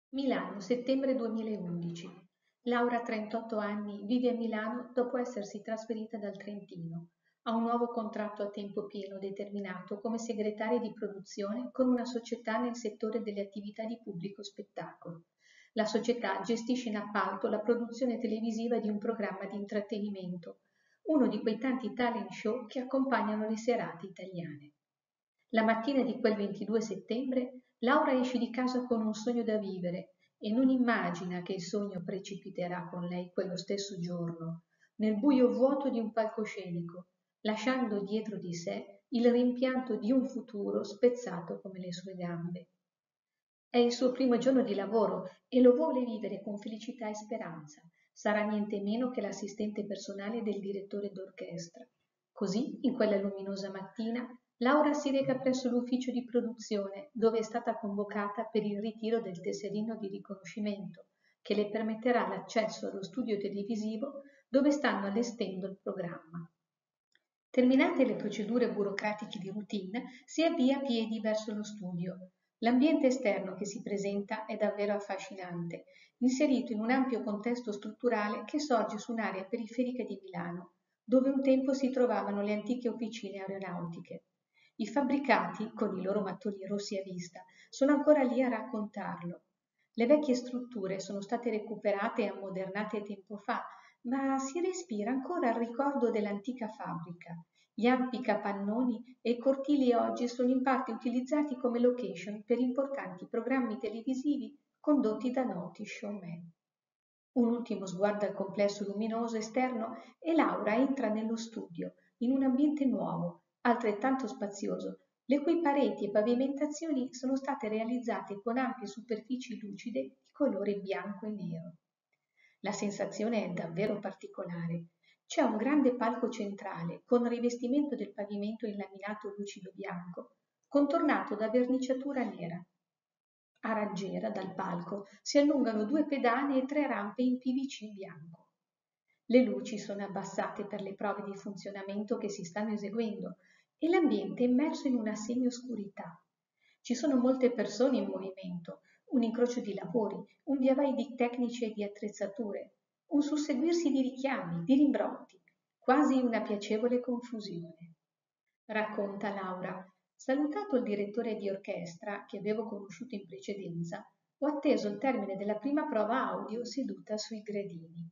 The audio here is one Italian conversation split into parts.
Milano, settembre 2011. Laura, 38 anni, vive a Milano dopo essersi trasferita dal Trentino. Ha un nuovo contratto a tempo pieno determinato come segretaria di produzione con una società nel settore delle attività di pubblico spettacolo. La società gestisce in appalto la produzione televisiva di un programma di intrattenimento, uno di quei tanti talent show che accompagnano le serate italiane. La mattina di quel 22 settembre Laura esce di casa con un sogno da vivere e non immagina che il sogno precipiterà con lei quello stesso giorno, nel buio vuoto di un palcoscenico, lasciando dietro di sé il rimpianto di un futuro spezzato come le sue gambe. È il suo primo giorno di lavoro e lo vuole vivere con felicità e speranza. Sarà niente meno che l'assistente personale del direttore d'orchestra. Così, in quella luminosa mattina, Laura si reca presso l'ufficio di produzione, dove è stata convocata per il ritiro del tesserino di riconoscimento, che le permetterà l'accesso allo studio televisivo dove stanno allestendo il programma. Terminate le procedure burocratiche di routine, si avvia a piedi verso lo studio. L'ambiente esterno che si presenta è davvero affascinante, inserito in un ampio contesto strutturale che sorge su un'area periferica di Milano, dove un tempo si trovavano le antiche officine aeronautiche. I fabbricati, con i loro mattoni rossi a vista, sono ancora lì a raccontarlo. Le vecchie strutture sono state recuperate e ammodernate tempo fa, ma si respira ancora il ricordo dell'antica fabbrica. Gli ampi capannoni e i cortili oggi sono in parte utilizzati come location per importanti programmi televisivi condotti da noti showman. Un ultimo sguardo al complesso luminoso esterno e Laura entra nello studio, in un ambiente nuovo, altrettanto spazioso, le cui pareti e pavimentazioni sono state realizzate con ampie superfici lucide di colore bianco e nero. La sensazione è davvero particolare. C'è un grande palco centrale con rivestimento del pavimento in laminato lucido bianco, contornato da verniciatura nera. A raggiera dal palco si allungano due pedane e tre rampe in PVC bianco. Le luci sono abbassate per le prove di funzionamento che si stanno eseguendo e l'ambiente è immerso in una semioscurità. Ci sono molte persone in movimento, un incrocio di lavori, un viavai di tecnici e di attrezzature, un susseguirsi di richiami, di rimbrotti, quasi una piacevole confusione. Racconta Laura. Salutato il direttore di orchestra, che avevo conosciuto in precedenza, ho atteso il termine della prima prova audio seduta sui gradini.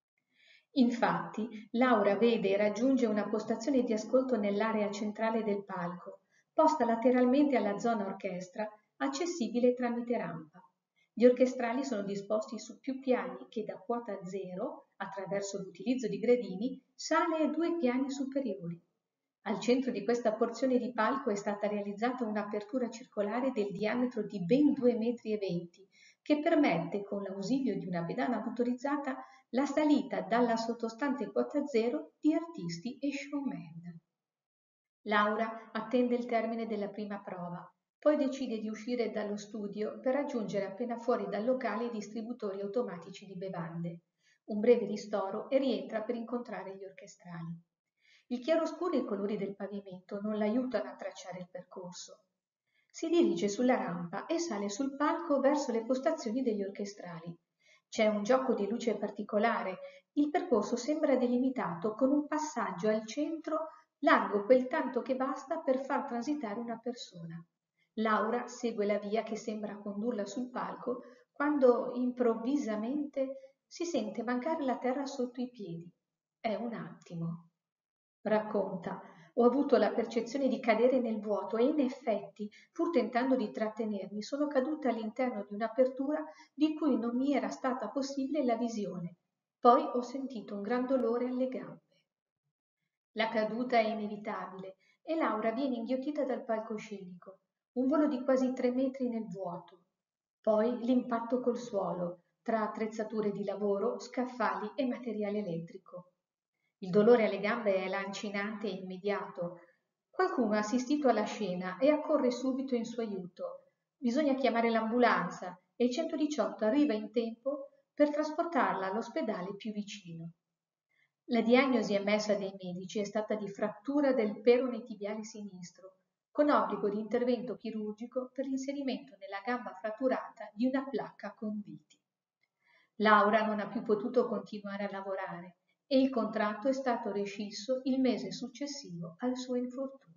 Infatti, Laura vede e raggiunge una postazione di ascolto nell'area centrale del palco, posta lateralmente alla zona orchestra, accessibile tramite rampa. Gli orchestrali sono disposti su più piani che da quota zero, attraverso l'utilizzo di gradini, sale a due piani superiori. Al centro di questa porzione di palco è stata realizzata un'apertura circolare del diametro di ben 2,20 m, che permette, con l'ausilio di una pedana motorizzata, la salita dalla sottostante quota zero di artisti e showman. Laura attende il termine della prima prova, poi decide di uscire dallo studio per raggiungere appena fuori dal locale i distributori automatici di bevande. Un breve ristoro e rientra per incontrare gli orchestrali. Il chiaroscuro e i colori del pavimento non l'aiutano a tracciare il percorso. Si dirige sulla rampa e sale sul palco verso le postazioni degli orchestrali. C'è un gioco di luce particolare. Il percorso sembra delimitato con un passaggio al centro largo quel tanto che basta per far transitare una persona. Laura segue la via che sembra condurla sul palco quando improvvisamente si sente mancare la terra sotto i piedi. È un attimo. Racconta, ho avuto la percezione di cadere nel vuoto e in effetti, pur tentando di trattenermi, sono caduta all'interno di un'apertura di cui non mi era stata possibile la visione. Poi ho sentito un gran dolore alle gambe. La caduta è inevitabile e Laura viene inghiottita dal palcoscenico, un volo di quasi 3 metri nel vuoto. Poi l'impatto col suolo, tra attrezzature di lavoro, scaffali e materiale elettrico. Il dolore alle gambe è lancinante e immediato. Qualcuno ha assistito alla scena e accorre subito in suo aiuto. Bisogna chiamare l'ambulanza e il 118 arriva in tempo per trasportarla all'ospedale più vicino. La diagnosi emessa dai medici è stata di frattura del perone tibiale sinistro, con obbligo di intervento chirurgico per l'inserimento nella gamba fratturata di una placca con viti. Laura non ha più potuto continuare a lavorare e il contratto è stato rescisso il mese successivo al suo infortunio.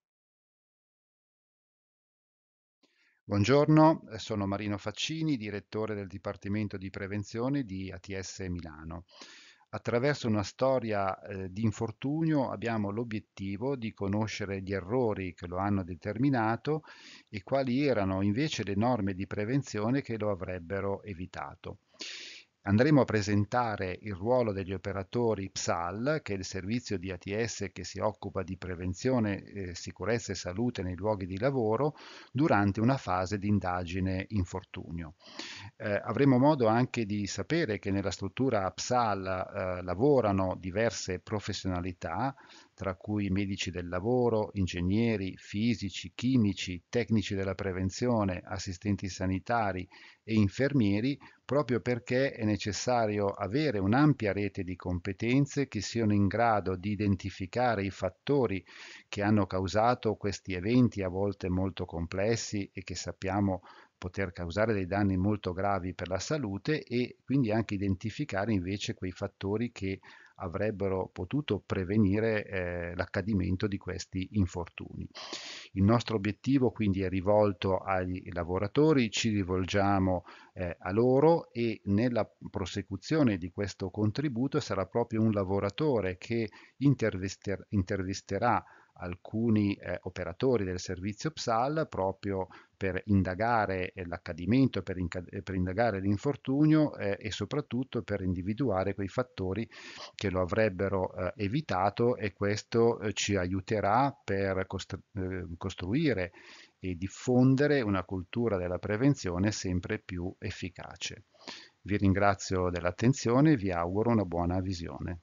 Buongiorno, sono Marino Faccini, direttore del Dipartimento di Prevenzione di ATS Milano. Attraverso una storia di infortunio abbiamo l'obiettivo di conoscere gli errori che lo hanno determinato e quali erano invece le norme di prevenzione che lo avrebbero evitato. Andremo a presentare il ruolo degli operatori PSAL, che è il servizio di ATS che si occupa di prevenzione, sicurezza e salute nei luoghi di lavoro, durante una fase di indagine infortunio. Avremo modo anche di sapere che nella struttura PSAL lavorano diverse professionalità, tra cui medici del lavoro, ingegneri, fisici, chimici, tecnici della prevenzione, assistenti sanitari e infermieri, proprio perché è necessario avere un'ampia rete di competenze che siano in grado di identificare i fattori che hanno causato questi eventi a volte molto complessi e che sappiamo poter causare dei danni molto gravi per la salute, e quindi anche identificare invece quei fattori che avrebbero potuto prevenire l'accadimento di questi infortuni. Il nostro obiettivo quindi è rivolto ai lavoratori, ci rivolgiamo a loro, e nella prosecuzione di questo contributo sarà proprio un lavoratore che intervisterà alcuni operatori del servizio PSAL proprio per indagare l'accadimento, per indagare l'infortunio e soprattutto per individuare quei fattori che lo avrebbero evitato, e questo ci aiuterà per costruire e diffondere una cultura della prevenzione sempre più efficace. Vi ringrazio dell'attenzione e vi auguro una buona visione.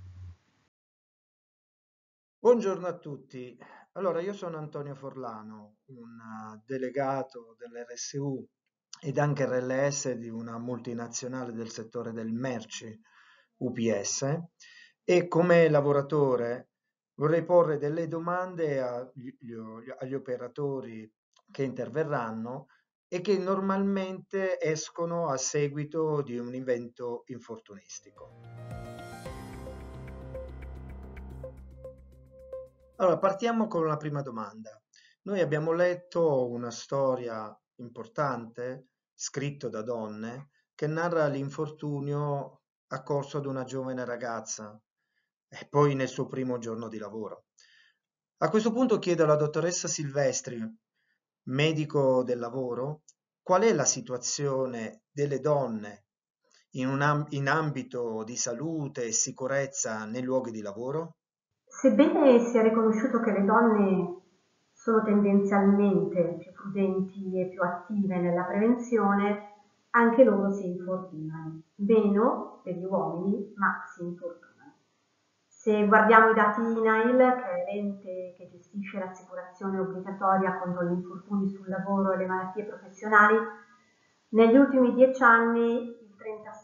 Buongiorno a tutti. Allora, io sono Antonio Forlano, un delegato dell'RSU ed anche RLS di una multinazionale del settore del merci, UPS, e come lavoratore vorrei porre delle domande agli operatori che interverranno e che normalmente escono a seguito di un evento infortunistico. Allora, partiamo con la prima domanda. Noi abbiamo letto una storia importante, scritto da donne, che narra l'infortunio accorso ad una giovane ragazza e poi nel suo primo giorno di lavoro. A questo punto chiedo alla dottoressa Silvestri, medico del lavoro, qual è la situazione delle donne in ambito di salute e sicurezza nei luoghi di lavoro? Sebbene sia riconosciuto che le donne sono tendenzialmente più prudenti e più attive nella prevenzione, anche loro si infortunano. Meno degli uomini, ma si infortunano. Se guardiamo i dati INAIL, che è l'ente che gestisce l'assicurazione obbligatoria contro gli infortuni sul lavoro e le malattie professionali, negli ultimi 10 anni il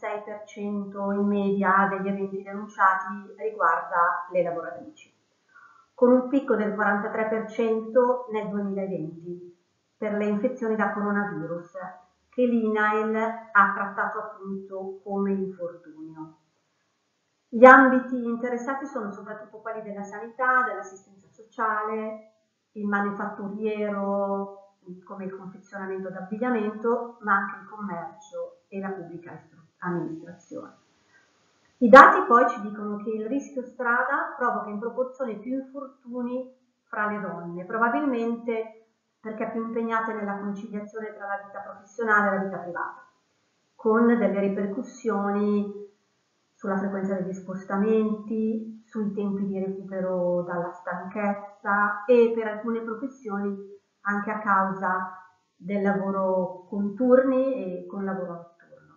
36% in media degli eventi denunciati riguarda le lavoratrici, con un picco del 43% nel 2020 per le infezioni da coronavirus, che l'INAIL ha trattato appunto come infortunio. Gli ambiti interessati sono soprattutto quelli della sanità, dell'assistenza sociale, il manifatturiero, come il confezionamento d'abbigliamento, ma anche il commercio e la pubblica amministrazione. I dati poi ci dicono che il rischio strada provoca in proporzione più infortuni fra le donne, probabilmente perché più impegnate nella conciliazione tra la vita professionale e la vita privata, con delle ripercussioni sulla frequenza degli spostamenti, sui tempi di recupero dalla stanchezza e per alcune professioni anche a causa del lavoro con turni e con lavoro notturno.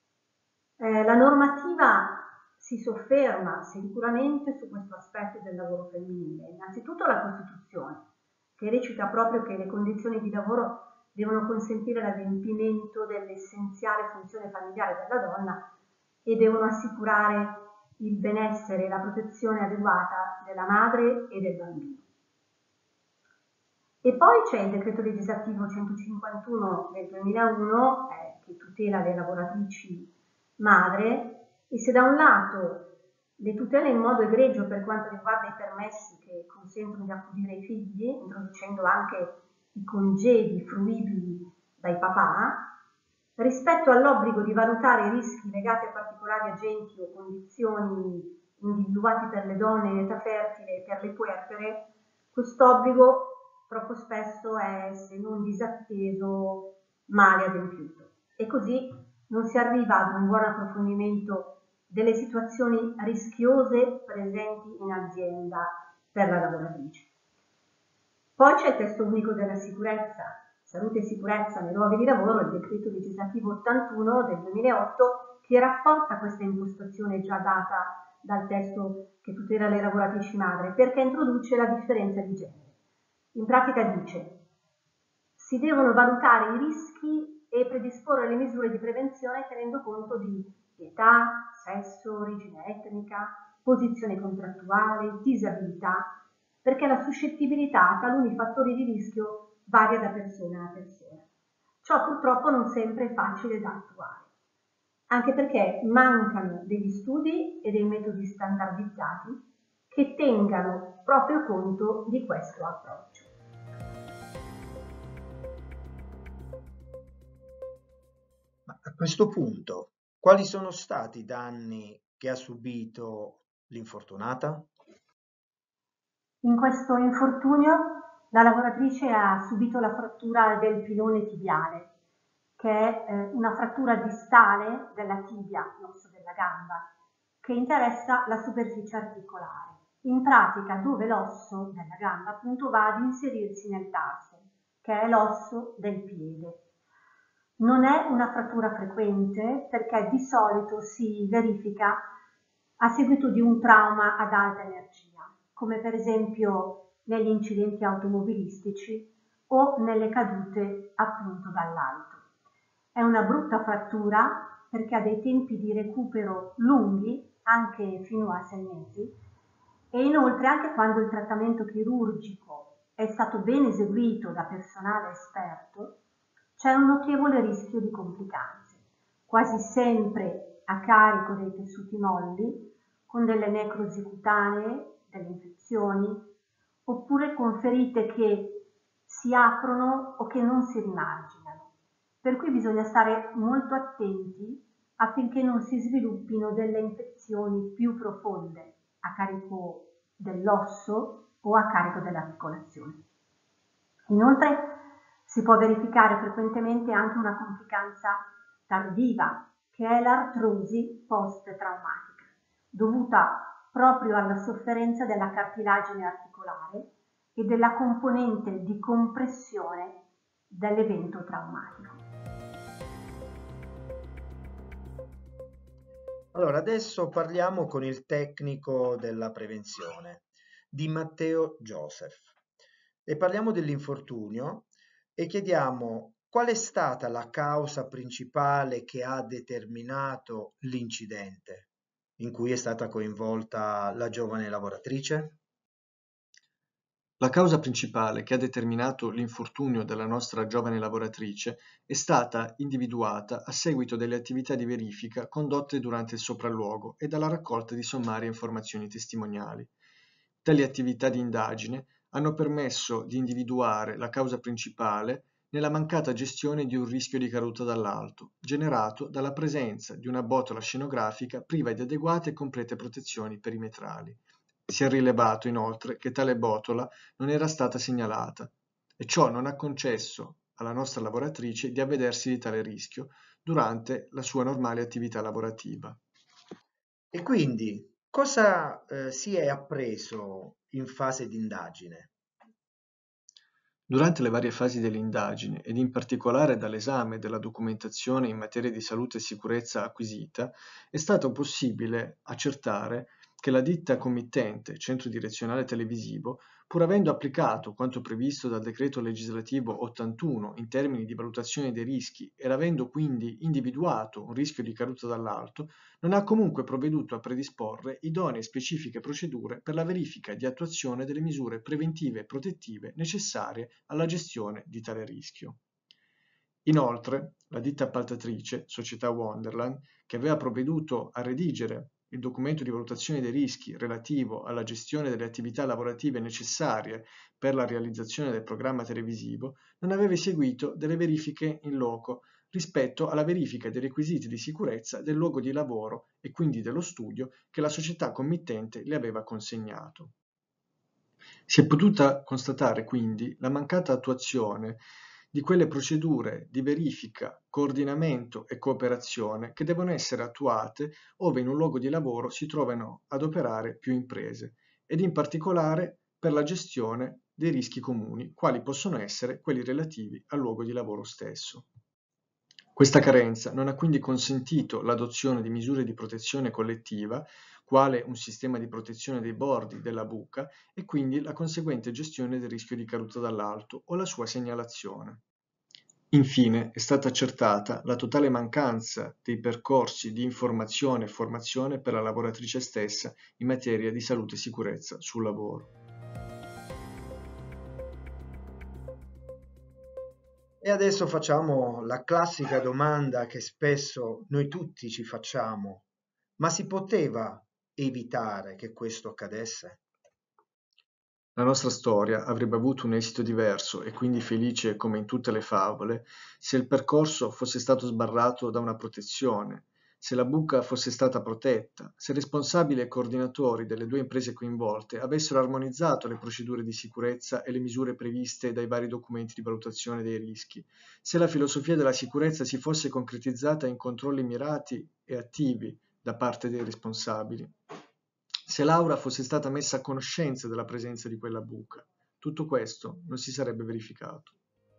La normativa si sofferma sicuramente su questo aspetto del lavoro femminile. Innanzitutto la Costituzione, che recita proprio che le condizioni di lavoro devono consentire l'adempimento dell'essenziale funzione familiare della donna e devono assicurare il benessere e la protezione adeguata della madre e del bambino. E poi c'è il decreto legislativo 151 del 2001 che tutela le lavoratrici madre, e se da un lato le tutela in modo egregio per quanto riguarda i permessi che consentono di accudire i figli, introducendo anche i congedi fruibili dai papà, rispetto all'obbligo di valutare i rischi legati a particolari agenti o condizioni individuati per le donne in età fertile e per le puerpere, quest'obbligo troppo spesso è, se non disatteso, male adempiuto. E così non si arriva ad un buon approfondimento delle situazioni rischiose presenti in azienda per la lavoratrice. Poi c'è il testo unico della sicurezza, salute e sicurezza nei luoghi di lavoro, il decreto legislativo 81 del 2008, che rafforza questa impostazione già data dal testo che tutela le lavoratrici madre, perché introduce la differenza di genere. In pratica dice: si devono valutare i rischi e predisporre le misure di prevenzione tenendo conto di età, sesso, origine etnica, posizione contrattuale, disabilità, perché la suscettibilità a taluni fattori di rischio varia da persona a persona. Ciò purtroppo non sempre è facile da attuare, anche perché mancano degli studi e dei metodi standardizzati che tengano proprio conto di questo approccio. Ma a questo punto, quali sono stati i danni che ha subito l'infortunata? In questo infortunio la lavoratrice ha subito la frattura del pilone tibiale, che è una frattura distale della tibia, l'osso della gamba, che interessa la superficie articolare, in pratica dove l'osso della gamba appunto va ad inserirsi nel tarso, che è l'osso del piede. Non è una frattura frequente perché di solito si verifica a seguito di un trauma ad alta energia, come per esempio negli incidenti automobilistici o nelle cadute appunto dall'alto. È una brutta frattura perché ha dei tempi di recupero lunghi, anche fino a 6 mesi, e inoltre anche quando il trattamento chirurgico è stato ben eseguito da personale esperto, c'è un notevole rischio di complicanze, quasi sempre a carico dei tessuti molli, con delle necrosi cutanee, delle infezioni, oppure con ferite che si aprono o che non si rimarginano. Per cui bisogna stare molto attenti affinché non si sviluppino delle infezioni più profonde a carico dell'osso o a carico dell'articolazione. Inoltre si può verificare frequentemente anche una complicanza tardiva, che è l'artrosi post-traumatica, dovuta proprio alla sofferenza della cartilagine articolare e della componente di compressione dell'evento traumatico. Allora, adesso parliamo con il tecnico della prevenzione, Di Matteo Joseph, e parliamo dell'infortunio e chiediamo qual è stata la causa principale che ha determinato l'incidente in cui è stata coinvolta la giovane lavoratrice? La causa principale che ha determinato l'infortunio della nostra giovane lavoratrice è stata individuata a seguito delle attività di verifica condotte durante il sopralluogo e dalla raccolta di sommarie informazioni testimoniali. Tali attività di indagine hanno permesso di individuare la causa principale nella mancata gestione di un rischio di caduta dall'alto, generato dalla presenza di una botola scenografica priva di adeguate e complete protezioni perimetrali. Si è rilevato inoltre che tale botola non era stata segnalata e ciò non ha concesso alla nostra lavoratrice di avvedersi di tale rischio durante la sua normale attività lavorativa. E quindi cosa si è appreso in fase di indagine? Durante le varie fasi dell'indagine ed in particolare dall'esame della documentazione in materia di salute e sicurezza acquisita, è stato possibile accertare che la ditta committente, Centro Direzionale Televisivo, pur avendo applicato quanto previsto dal decreto legislativo 81 in termini di valutazione dei rischi ed avendo quindi individuato un rischio di caduta dall'alto, non ha comunque provveduto a predisporre idonee e specifiche procedure per la verifica di attuazione delle misure preventive e protettive necessarie alla gestione di tale rischio. Inoltre, la ditta appaltatrice, Società Wonderland, che aveva provveduto a redigere il documento di valutazione dei rischi relativo alla gestione delle attività lavorative necessarie per la realizzazione del programma televisivo, non aveva eseguito delle verifiche in loco rispetto alla verifica dei requisiti di sicurezza del luogo di lavoro e quindi dello studio che la società committente le aveva consegnato. Si è potuta constatare quindi la mancata attuazione di quelle procedure di verifica, coordinamento e cooperazione che devono essere attuate ove in un luogo di lavoro si trovano ad operare più imprese ed in particolare per la gestione dei rischi comuni, quali possono essere quelli relativi al luogo di lavoro stesso. Questa carenza non ha quindi consentito l'adozione di misure di protezione collettiva, quale un sistema di protezione dei bordi della buca e quindi la conseguente gestione del rischio di caduta dall'alto o la sua segnalazione. Infine è stata accertata la totale mancanza dei percorsi di informazione e formazione per la lavoratrice stessa in materia di salute e sicurezza sul lavoro. E adesso facciamo la classica domanda che spesso noi tutti ci facciamo: ma si poteva evitare che questo accadesse? La nostra storia avrebbe avuto un esito diverso e quindi felice come in tutte le favole se il percorso fosse stato sbarrato da una protezione, se la buca fosse stata protetta, se responsabili e coordinatori delle due imprese coinvolte avessero armonizzato le procedure di sicurezza e le misure previste dai vari documenti di valutazione dei rischi, se la filosofia della sicurezza si fosse concretizzata in controlli mirati e attivi da parte dei responsabili. Se Laura fosse stata messa a conoscenza della presenza di quella buca, tutto questo non si sarebbe verificato.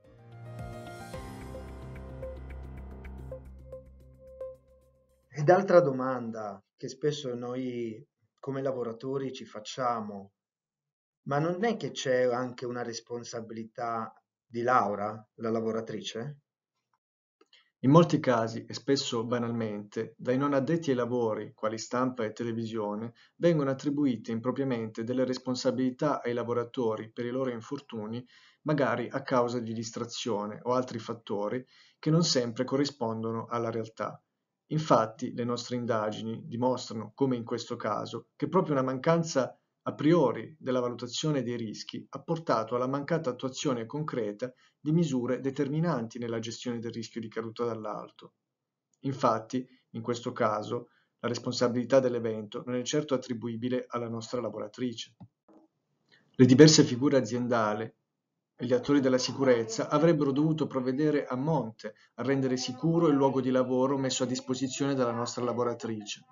Ed altra domanda che spesso noi come lavoratori ci facciamo: ma non è che c'è anche una responsabilità di Laura, la lavoratrice? In molti casi, e spesso banalmente, dai non addetti ai lavori, quali stampa e televisione, vengono attribuite impropriamente delle responsabilità ai lavoratori per i loro infortuni, magari a causa di distrazione o altri fattori che non sempre corrispondono alla realtà. Infatti, le nostre indagini dimostrano, come in questo caso, che proprio una mancanza a priori della valutazione dei rischi ha portato alla mancata attuazione concreta di misure determinanti nella gestione del rischio di caduta dall'alto. Infatti, in questo caso, la responsabilità dell'evento non è certo attribuibile alla nostra lavoratrice. Le diverse figure aziendali e gli attori della sicurezza avrebbero dovuto provvedere a monte a rendere sicuro il luogo di lavoro messo a disposizione dalla nostra lavoratrice.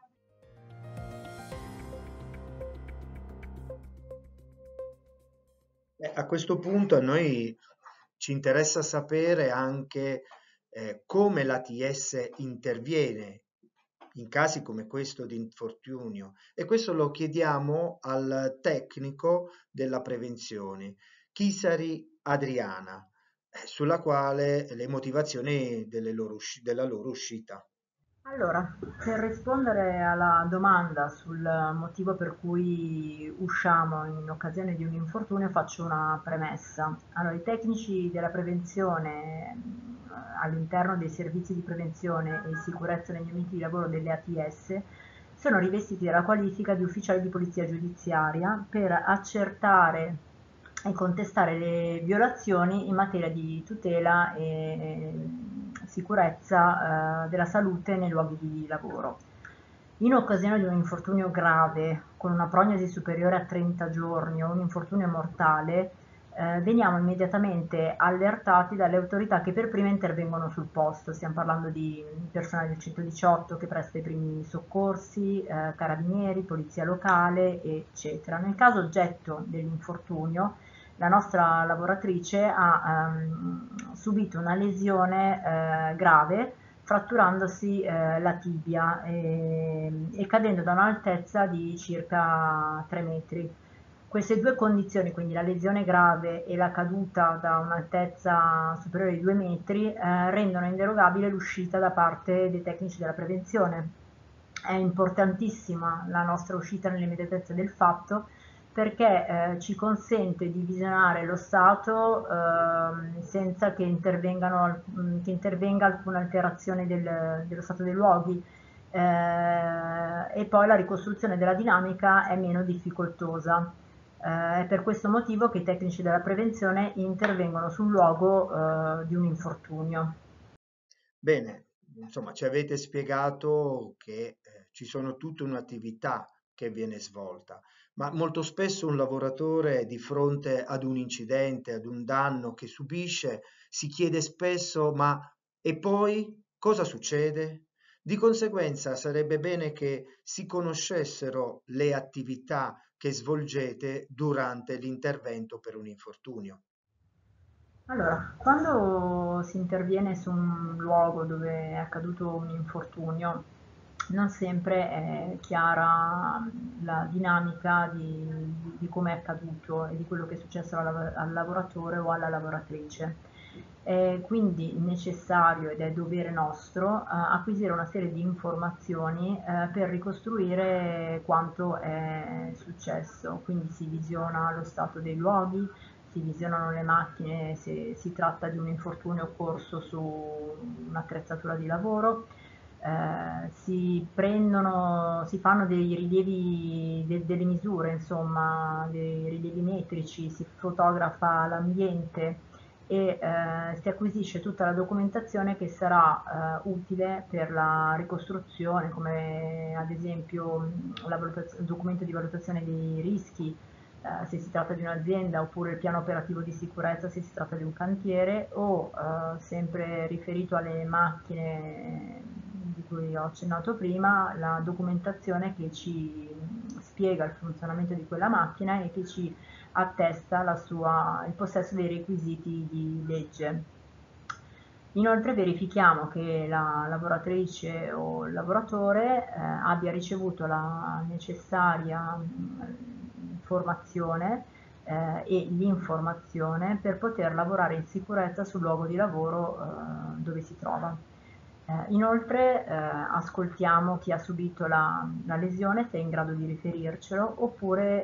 A questo punto a noi ci interessa sapere anche come l'ATS interviene in casi come questo di infortunio, e questo lo chiediamo al tecnico della prevenzione, Chisari Adriana, sulla quale le motivazioni della loro uscita. Allora, per rispondere alla domanda sul motivo per cui usciamo in occasione di un infortunio faccio una premessa. Allora, i tecnici della prevenzione all'interno dei servizi di prevenzione e sicurezza negli ambienti di lavoro delle ATS sono rivestiti della qualifica di ufficiali di polizia giudiziaria per accertare e contestare le violazioni in materia di tutela e sicurezza della salute nei luoghi di lavoro. In occasione di un infortunio grave con una prognosi superiore a 30 giorni o un infortunio mortale, veniamo immediatamente allertati dalle autorità che per prime intervengono sul posto. Stiamo parlando di personale del 118 che presta i primi soccorsi, carabinieri, polizia locale, eccetera. Nel caso oggetto dell'infortunio, la nostra lavoratrice ha subito una lesione grave fratturandosi la tibia e cadendo da un'altezza di circa 3 metri. Queste due condizioni, quindi la lesione grave e la caduta da un'altezza superiore ai 2 metri, rendono inderogabile l'uscita da parte dei tecnici della prevenzione. È importantissima la nostra uscita nell'immediatezza del fatto, perché ci consente di visionare lo stato senza che intervenga alcuna alterazione dello stato dei luoghi, e poi la ricostruzione della dinamica è meno difficoltosa. È per questo motivo che i tecnici della prevenzione intervengono sul luogo di un infortunio. Bene, insomma, ci avete spiegato che ci sono tutta un'attività che viene svolta, ma molto spesso un lavoratore di fronte ad un incidente, ad un danno che subisce, si chiede spesso, ma e poi cosa succede? Di conseguenza sarebbe bene che si conoscessero le attività che svolgete durante l'intervento per un infortunio. Allora, quando si interviene su un luogo dove è accaduto un infortunio, non sempre è chiara la dinamica di come è accaduto e di quello che è successo al lavoratore o alla lavoratrice. È quindi necessario ed è dovere nostro acquisire una serie di informazioni per ricostruire quanto è successo. Quindi si visiona lo stato dei luoghi, si visionano le macchine se si tratta di un infortunio occorso su un'attrezzatura di lavoro, si fanno dei rilievi, delle misure, insomma, dei rilievi metrici, si fotografa l'ambiente e si acquisisce tutta la documentazione che sarà utile per la ricostruzione, come ad esempio il documento di valutazione dei rischi, se si tratta di un'azienda, oppure il piano operativo di sicurezza se si tratta di un cantiere, o sempre riferito alle macchine di cui ho accennato prima, la documentazione che ci spiega il funzionamento di quella macchina e che ci attesta il possesso dei requisiti di legge. Inoltre verifichiamo che la lavoratrice o il lavoratore abbia ricevuto la necessaria formazione e l'informazione per poter lavorare in sicurezza sul luogo di lavoro dove si trova. Inoltre ascoltiamo chi ha subito la lesione, se è in grado di riferircelo, oppure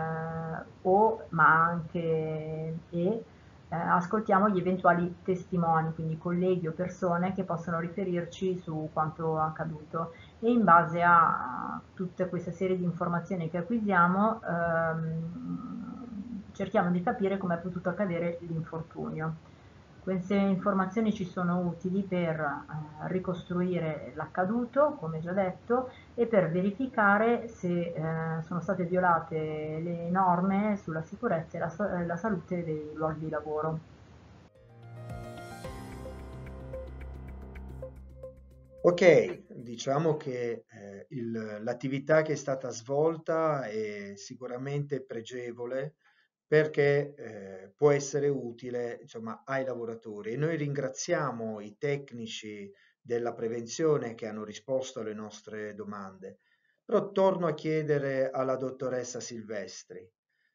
ma anche ascoltiamo gli eventuali testimoni, quindi colleghi o persone che possono riferirci su quanto accaduto, e in base a tutta questa serie di informazioni che acquisiamo cerchiamo di capire come è potuto accadere l'infortunio. Queste informazioni ci sono utili per ricostruire l'accaduto, come già detto, e per verificare se sono state violate le norme sulla sicurezza e la salute dei luoghi di lavoro. Ok, diciamo che l'attività che è stata svolta è sicuramente pregevole perché può essere utile, insomma, ai lavoratori, e noi ringraziamo i tecnici della prevenzione che hanno risposto alle nostre domande. Però torno a chiedere alla dottoressa Silvestri.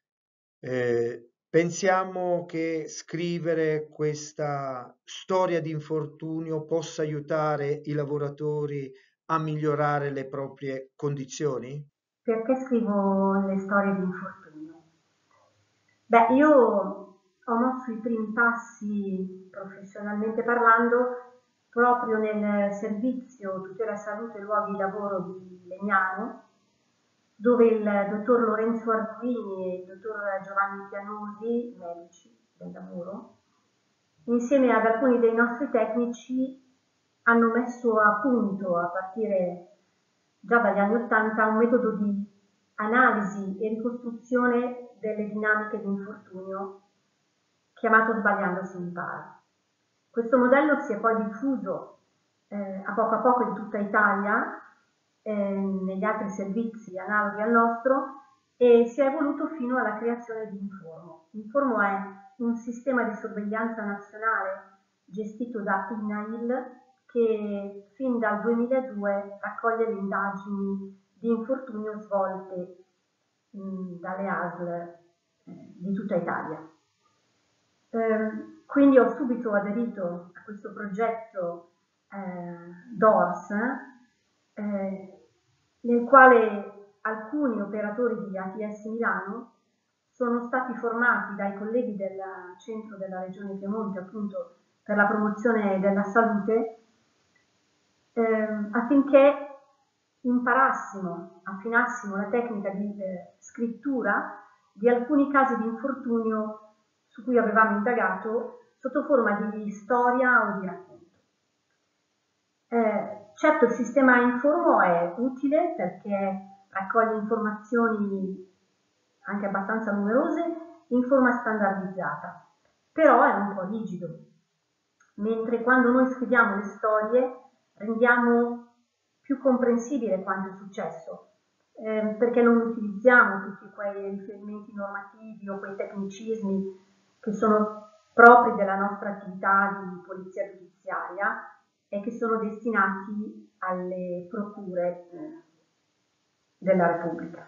Pensiamo che scrivere questa storia di infortunio possa aiutare i lavoratori a migliorare le proprie condizioni? Perché scrivo le storie di infortunio? Beh, io ho mosso i primi passi professionalmente parlando proprio nel servizio tutela salute e luoghi di lavoro di Legnano, dove il dottor Lorenzo Arduini e il dottor Giovanni Pianosi, medici del lavoro, insieme ad alcuni dei nostri tecnici hanno messo a punto, a partire già dagli anni '80, un metodo di analisi e ricostruzione delle dinamiche di infortunio chiamato Sbagliando si impara. Questo modello si è poi diffuso a poco in tutta Italia, negli altri servizi analoghi al nostro, e si è evoluto fino alla creazione di Informo. Informo è un sistema di sorveglianza nazionale gestito da INAIL che fin dal 2002 raccoglie le indagini di infortunio svolte dalle ASL di tutta Italia. Quindi ho subito aderito a questo progetto DORS, nel quale alcuni operatori di ATS Milano sono stati formati dai colleghi del centro della Regione Piemonte, appunto per la promozione della salute, affinché imparassimo, affinassimo la tecnica di scrittura di alcuni casi di infortunio su cui avevamo indagato sotto forma di storia o di racconto. Certo, il sistema Informo è utile perché raccoglie informazioni anche abbastanza numerose in forma standardizzata, però è un po' rigido, mentre quando noi scriviamo le storie rendiamo più comprensibile quanto è successo, perché non utilizziamo tutti quei riferimenti normativi o quei tecnicismi che sono propri della nostra attività di polizia giudiziaria e che sono destinati alle procure della Repubblica.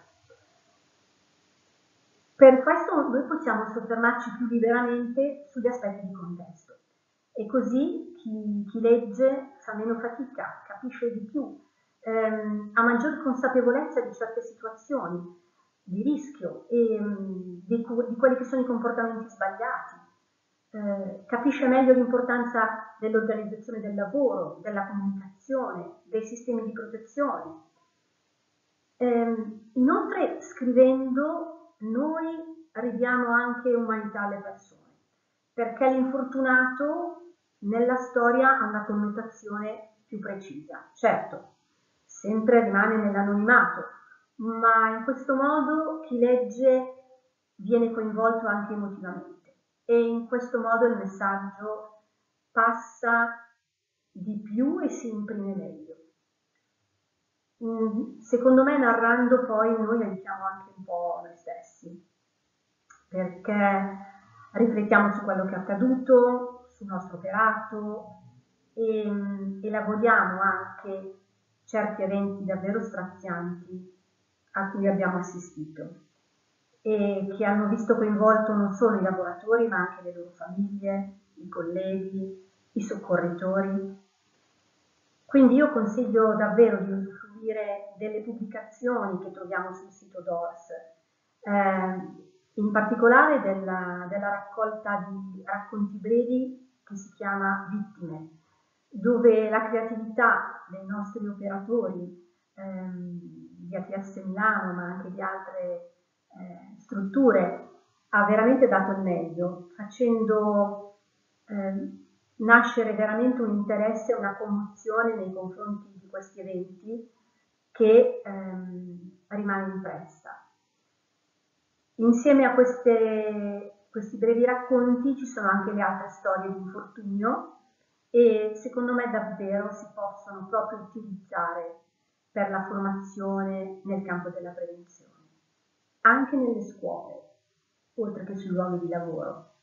Per questo noi possiamo soffermarci più liberamente sugli aspetti di contesto e così chi legge fa meno fatica, capisce di più, ha maggior consapevolezza di certe situazioni di rischio e di quelli che sono i comportamenti sbagliati, capisce meglio l'importanza dell'organizzazione del lavoro, della comunicazione, dei sistemi di protezione. Inoltre, scrivendo, noi ridiamo anche umanità alle persone, perché l'infortunato nella storia ha una connotazione più precisa. Certo, sempre rimane nell'anonimato, ma in questo modo chi legge viene coinvolto anche emotivamente e in questo modo il messaggio passa di più e si imprime meglio. Secondo me narrando poi noi aiutiamo anche un po' noi stessi, perché riflettiamo su quello che è accaduto, sul nostro operato e elaboriamo anche certi eventi davvero strazianti a cui abbiamo assistito e che hanno visto coinvolto non solo i lavoratori ma anche le loro famiglie, i colleghi, i soccorritori. Quindi io consiglio davvero di usufruire delle pubblicazioni che troviamo sul sito DORS, in particolare della raccolta di racconti brevi che si chiama Vittime, dove la creatività dei nostri operatori di ATS Milano, ma anche di altre strutture, ha veramente dato il meglio, facendo nascere veramente un interesse e una commozione nei confronti di questi eventi che rimane impressa. Insieme a questi brevi racconti ci sono anche le altre storie di infortunio e secondo me davvero si possono proprio utilizzare per la formazione nel campo della prevenzione, anche nelle scuole, oltre che sui luoghi di lavoro.